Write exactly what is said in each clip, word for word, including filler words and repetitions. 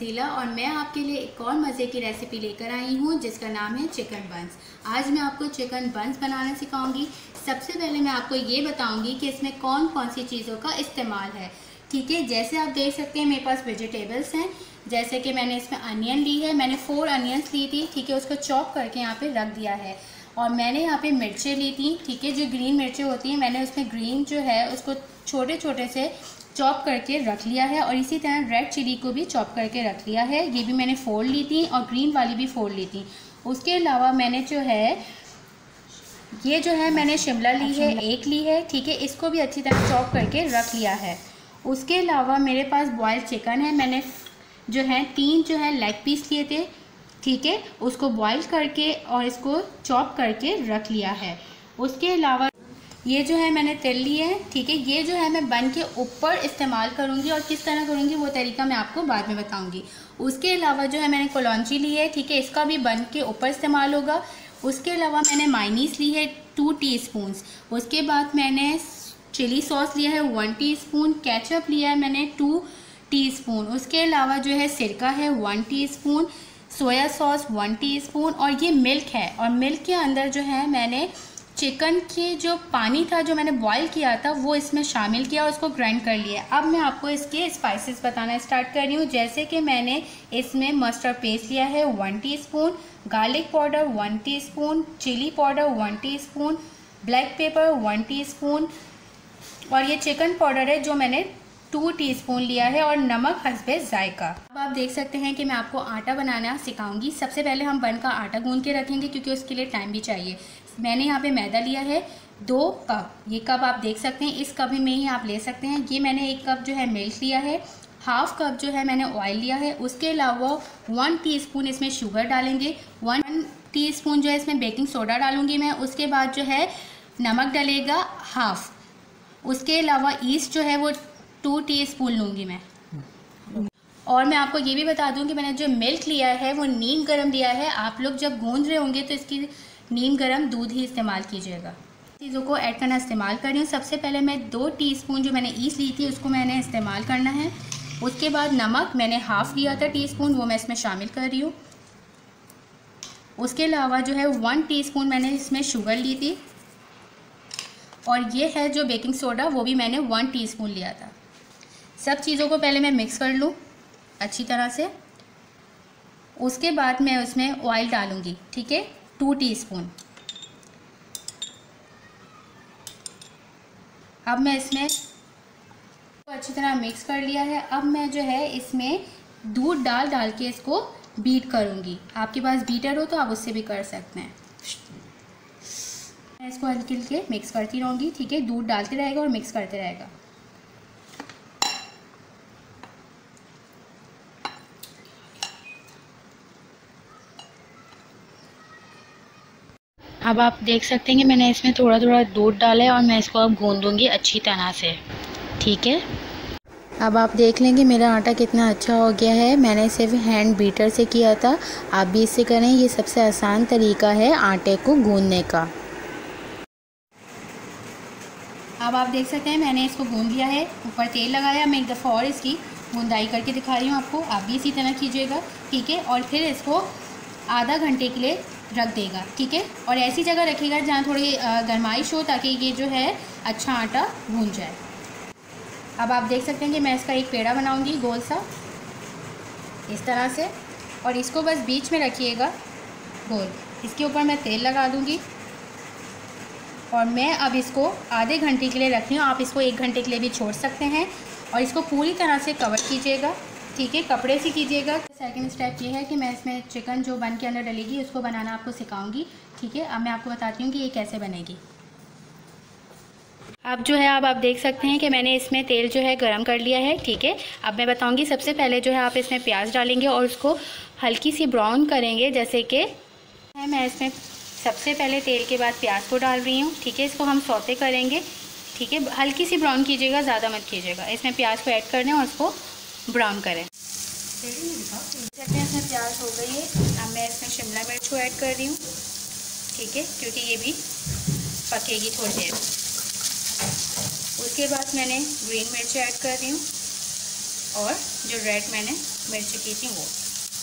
तंजीला और मैं आपके लिए एक और मज़े की रेसिपी लेकर आई हूँ जिसका नाम है चिकन बंस। आज मैं आपको चिकन बंस बनाना सिखाऊंगी। सबसे पहले मैं आपको ये बताऊंगी कि इसमें कौन कौन सी चीज़ों का इस्तेमाल है। ठीक है, जैसे आप देख सकते हैं मेरे पास वेजिटेबल्स हैं। जैसे कि मैंने इसमें अनियन ली है, मैंने फोर अनियंस ली थी। ठीक है, उसको चॉप करके यहाँ पे रख दिया है। और मैंने यहाँ पे मिर्चें ली थी। ठीक है, जो ग्रीन मिर्चें होती हैं मैंने उसमें ग्रीन जो है उसको छोटे छोटे से चॉप करके रख लिया है। और इसी तरह रेड चिली को भी चॉप करके रख लिया है। ये भी मैंने फोड़ ली थी और ग्रीन वाली भी फोड़ ली थी। उसके अलावा मैंने जो है ये जो है मैंने शिमला ली है, एक ली है। ठीक है, इसको भी अच्छी तरह चॉप करके रख लिया है। उसके अलावा मेरे पास बॉयल्ड चिकन है। मैंने जो है तीन जो है लेग पीस लिए थे। ठीक है, उसको बॉईल करके और इसको चॉप करके रख लिया है। उसके अलावा ये जो है मैंने तिल लिए है। ठीक है, ये जो है मैं बन के ऊपर इस्तेमाल करूँगी और किस तरह करूँगी वो तरीका मैं आपको बाद में बताऊँगी। उसके अलावा जो है मैंने कलौंजी ली है। ठीक है, इसका भी बन के ऊपर इस्तेमाल होगा। उसके अलावा मैंने मायनीस ली है टू टीस्पून। उसके बाद मैंने चिली सॉस लिया है वन टीस्पून। केचप लिया है मैंने टू टीस्पून। उसके अलावा जो है सिरका है one teaspoon. Soya sauce one teaspoon. और ये मिल्क है। और मिल्क के अंदर जो है मैंने चिकन के जो पानी था जो मैंने बॉईल किया था वो इसमें शामिल किया और उसको ग्राइंड कर लिया। अब मैं आपको इसके स्पाइसेस बताना स्टार्ट कर रही हूँ। जैसे कि मैंने इसमें मस्टर्ड पेस्ट लिया है one teaspoon, garlic powder one teaspoon, chilli powder one teaspoon, black pepper one teaspoon और ये चिकन पाउडर है जो मैंने टू टीस्पून लिया है और नमक हस्बे जायका। अब आप देख सकते हैं कि मैं आपको आटा बनाना सिखाऊंगी। सबसे पहले हम बन का आटा गूंद के रखेंगे क्योंकि उसके लिए टाइम भी चाहिए। मैंने यहाँ पे मैदा लिया है दो कप। ये कप आप देख सकते हैं, इस कप में ही आप ले सकते हैं। ये मैंने एक कप जो है मिल्क लिया है, हाफ कप जो है मैंने ऑयल लिया है। उसके अलावा वन टीस्पून इसमें शुगर डालेंगे, वन टीस्पून जो है इसमें बेकिंग सोडा डालूंगी मैं। उसके बाद जो है नमक डलेगा हाफ। उसके अलावा ईस्ट जो है वो टू टीस्पून लूँगी मैं। और मैं आपको ये भी बता दूं कि मैंने जो मिल्क लिया है वो नीम गर्म लिया है। आप लोग जब गूंद रहे होंगे तो इसकी नीम गर्म दूध ही इस्तेमाल कीजिएगा। चीज़ों को ऐड करना इस्तेमाल कर रही हूँ। सबसे पहले मैं दो टीस्पून जो मैंने ईस्ट ली थी उसको मैंने इस्तेमाल करना है। उसके बाद नमक मैंने हाफ़ लिया था टीस्पून, वो मैं इसमें शामिल कर रही हूँ। उसके अलावा जो है वन टीस्पून मैंने इसमें शुगर ली थी और ये है जो बेकिंग सोडा वो भी मैंने वन टीस्पून लिया था। सब चीज़ों को पहले मैं मिक्स कर लूँ अच्छी तरह से। उसके बाद मैं उसमें ऑयल डालूँगी। ठीक है, टू टीस्पून। अब मैं इसमें अच्छी तरह मिक्स कर लिया है। अब मैं जो है इसमें दूध डाल डाल के इसको बीट करूँगी। आपके पास बीटर हो तो आप उससे भी कर सकते हैं। मैं इसको हल्के हल्के मिक्स करती रहूँगी। ठीक है, दूध डालते रहेगा और मिक्स करते रहेगा। अब आप देख सकते हैं कि मैंने इसमें थोड़ा थोड़ा दूध डाला है और मैं इसको अब गूंदूंगी अच्छी तरह से। ठीक है, अब आप देख लेंगे मेरा आटा कितना अच्छा हो गया है। मैंने सिर्फ हैंड बीटर से किया था, आप भी इससे करें। ये सबसे आसान तरीका है आटे को गूंदने का। अब आप देख सकते हैं मैंने इसको गूंद लिया है, ऊपर तेल लगाया। मैं एक दफ़ा और इसकी गूंदाई करके दिखा रही हूँ आपको, आप भी इसी तरह कीजिएगा। ठीक है, और फिर इसको आधा घंटे के लिए रख देगा। ठीक है, और ऐसी जगह रखिएगा जहाँ थोड़ी गर्माइश हो ताकि ये जो है अच्छा आटा भून जाए। अब आप देख सकते हैं कि मैं इसका एक पेड़ा बनाऊंगी गोल सा इस तरह से, और इसको बस बीच में रखिएगा गोल। इसके ऊपर मैं तेल लगा दूंगी और मैं अब इसको आधे घंटे के लिए रख रही हूँ। आप इसको एक घंटे के लिए भी छोड़ सकते हैं और इसको पूरी तरह से कवर कीजिएगा। ठीक है, कपड़े से कीजिएगा। सेकंड स्टेप ये है कि मैं इसमें चिकन जो बन के अंदर डलेगी उसको बनाना आपको सिखाऊंगी। ठीक है, अब मैं आपको बताती हूँ कि ये कैसे बनेगी। अब जो है अब आप देख सकते हैं कि मैंने इसमें तेल जो है गरम कर लिया है। ठीक है, अब मैं बताऊंगी। सबसे पहले जो है आप इसमें प्याज डालेंगे और उसको हल्की सी ब्राउन करेंगे। जैसे कि मैं इसमें सबसे पहले तेल के बाद प्याज को डाल रही हूँ। ठीक है, इसको हम सौते करेंगे। ठीक है, हल्की सी ब्राउन कीजिएगा, ज़्यादा मत कीजिएगा। इसमें प्याज को ऐड कर दें और उसको ब्राउन करें। देखते हैं इसमें प्याज हो गई है। अब मैं इसमें शिमला मिर्च को ऐड कर रही हूँ। ठीक है, क्योंकि ये भी पकेगी थोड़ी देर। उसके बाद मैंने ग्रीन मिर्च ऐड कर रही हूँ और जो रेड मैंने मिर्ची की थी वो।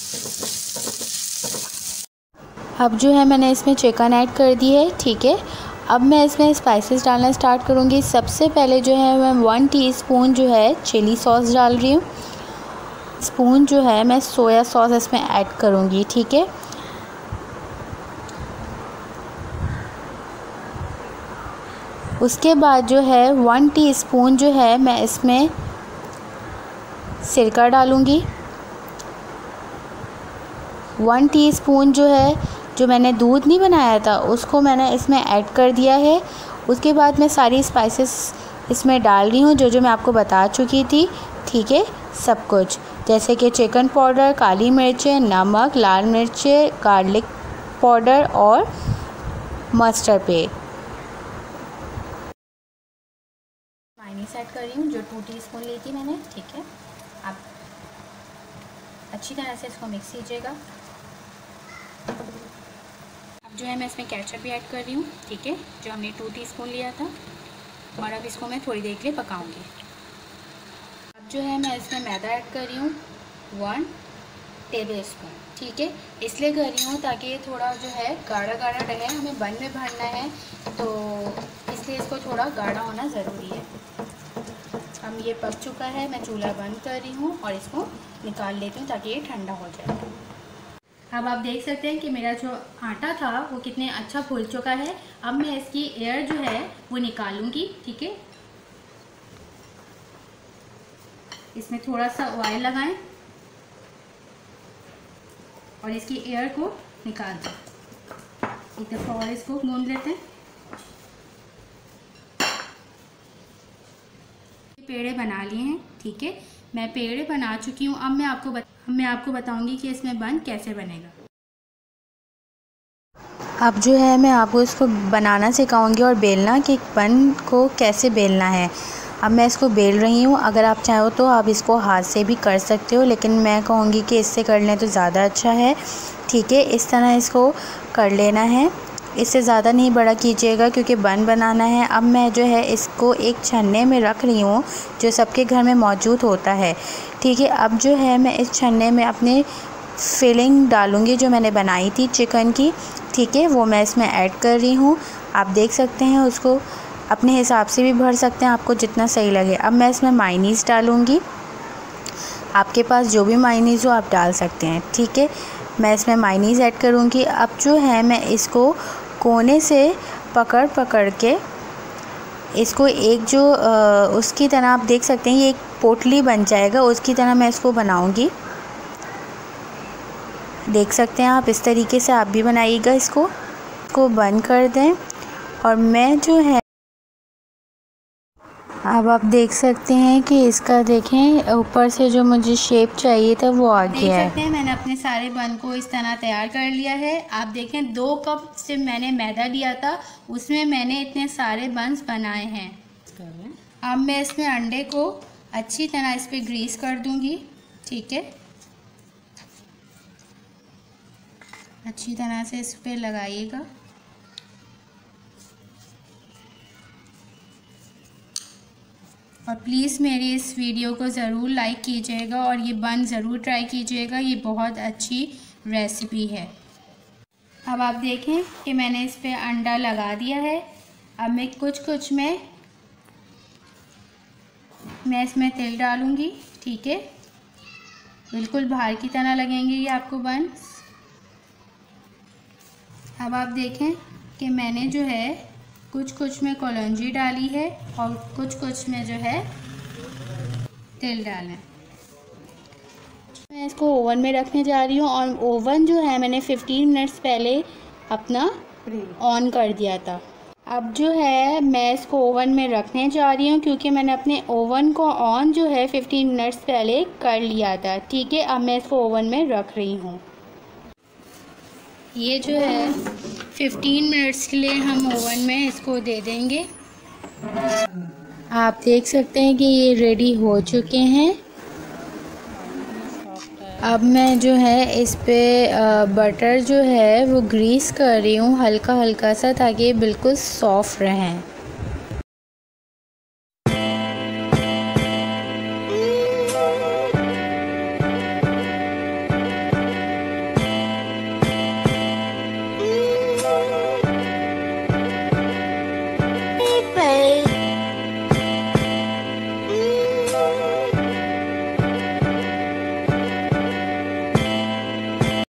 अब जो है मैंने इसमें चिकन ऐड कर दी है, ठीक है। अब मैं इसमें स्पाइसेस डालना स्टार्ट करूँगी। सबसे पहले जो है मैं वन टीस्पून जो है चिली सॉस डाल रही हूँ। स्पून जो है मैं सोया सॉस इसमें ऐड करूँगी, ठीक है। उसके बाद जो है वन टीस्पून जो है मैं इसमें सिरका डालूँगी। वन टीस्पून जो है जो मैंने दूध नहीं बनाया था उसको मैंने इसमें ऐड कर दिया है। उसके बाद मैं सारी स्पाइसेस इसमें डाल रही हूँ जो जो मैं आपको बता चुकी थी, ठीक है। सब कुछ जैसे कि चिकन पाउडर, काली मिर्चें, नमक, लाल मिर्चें, गार्लिक पाउडर और मस्टर्ड पे मायोनीज ऐड कर रही हूँ जो टू टीस्पून ली थी मैंने, ठीक है। आप अच्छी तरह से इसको मिक्स कीजिएगा। अब जो है मैं इसमें केचप भी ऐड कर रही हूँ, ठीक है, जो हमने टू टीस्पून लिया था। और अब इसको मैं थोड़ी देर के लिए पकाऊंगी। अब जो है मैं इसमें मैदा ऐड कर रही हूँ वन टेबल स्पून, ठीक है। इसलिए कर रही हूँ ताकि ये थोड़ा जो है गाढ़ा गाढ़ा रहे। हमें बन में भरना है तो इसलिए इसको थोड़ा गाढ़ा होना ज़रूरी है। अब ये पक चुका है, मैं चूल्हा बंद कर रही हूँ और इसको निकाल लेती हूँ ताकि ये ठंडा हो जाए। अब आप देख सकते हैं कि मेरा जो आटा था वो कितने अच्छा फूल चुका है। अब मैं इसकी एयर जो है वो निकालूंगी, ठीक है। इसमें थोड़ा सा ऑयल लगाएं और इसकी एयर को निकाल दें। एक दफ़ा और इसको गूंद लेते हैं। पेड़े बना लिए हैं, ठीक है। मैं पेड़े बना चुकी हूँ। अब मैं आपको बत, मैं आपको बताऊंगी कि इसमें बन कैसे बनेगा। अब जो है मैं आपको इसको बनाना सिखाऊंगी और बेलना कि बन को कैसे बेलना है। अब मैं इसको बेल रही हूँ। अगर आप चाहो तो आप इसको हाथ से भी कर सकते हो, लेकिन मैं कहूँगी कि इससे कर लें तो ज़्यादा अच्छा है, ठीक है। इस तरह इसको कर लेना है, इससे ज़्यादा नहीं बड़ा कीजिएगा क्योंकि बन बनाना है। अब मैं जो है इसको एक छन्ने में रख रही हूँ जो सबके घर में मौजूद होता है, ठीक है। अब जो है मैं इस छन्ने में अपने फिलिंग डालूँगी जो मैंने बनाई थी चिकन की, ठीक है। वो मैं इसमें ऐड कर रही हूँ। आप देख सकते हैं, उसको अपने हिसाब से भी भर सकते हैं, आपको जितना सही लगे। अब मैं इसमें मायोनीज़ डालूँगी। आपके पास जो भी मायोनीज़ हो आप डाल सकते हैं, ठीक है। मैं इसमें मायोनीज़ ऐड करूँगी। अब जो है मैं इसको कोने से पकड़ पकड़ के इसको एक जो आ, उसकी तरह आप देख सकते हैं ये एक पोटली बन जाएगा, उसकी तरह मैं इसको बनाऊँगी। देख सकते हैं आप, इस तरीके से आप भी बनाइएगा। इसको इसको बंद कर दें और मैं जो है अब आप देख सकते हैं कि इसका देखें ऊपर से जो मुझे शेप चाहिए था वो आ गया है। देख सकते हैं मैंने अपने सारे बन को इस तरह तैयार कर लिया है। आप देखें दो कप से मैंने मैदा लिया था, उसमें मैंने इतने सारे बंस बनाए हैं। अब मैं इसमें अंडे को अच्छी तरह इस पर ग्रीस कर दूंगी, ठीक है। अच्छी तरह से इस पर लगाइएगा। और प्लीज़ मेरी इस वीडियो को ज़रूर लाइक कीजिएगा और ये बन ज़रूर ट्राई कीजिएगा, ये बहुत अच्छी रेसिपी है। अब आप देखें कि मैंने इस पे अंडा लगा दिया है। अब मैं कुछ कुछ में मैं इसमें तेल डालूँगी, ठीक है। बिल्कुल बाहर की तरह लगेंगे ये आपको बन। अब आप देखें कि मैंने जो है कुछ कुछ में कलौंजी डाली है और कुछ कुछ में जो है तेल डाला है। मैं इसको ओवन में रखने जा रही हूँ और ओवन जो है मैंने फिफ्टीन मिनट्स पहले अपना ऑन कर दिया था। अब जो है मैं इसको ओवन में रखने जा रही हूँ क्योंकि मैंने अपने ओवन को ऑन जो है फिफ्टीन मिनट्स पहले कर लिया था, ठीक है। अब मैं इसको ओवन में रख रही हूँ। ये जो है फिफ्टीन मिनट्स के लिए हम ओवन में इसको दे देंगे। आप देख सकते हैं कि ये रेडी हो चुके हैं। अब मैं जो है इस पे बटर जो है वो ग्रीस कर रही हूँ हल्का हल्का सा, ताकि बिल्कुल सॉफ्ट रहें।